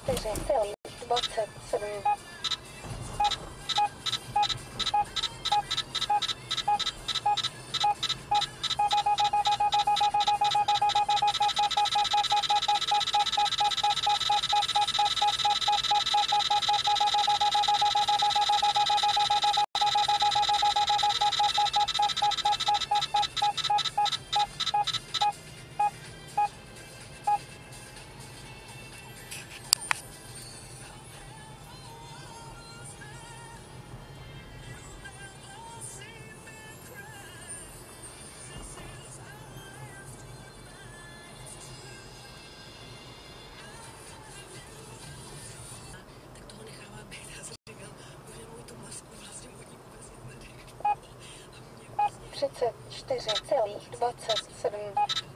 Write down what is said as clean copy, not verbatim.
34,27. Tak toho nechává být. Já jsem říkal, uvědomuji tu masku, vlastně mu ní vůbec nic neřekl. 34,27.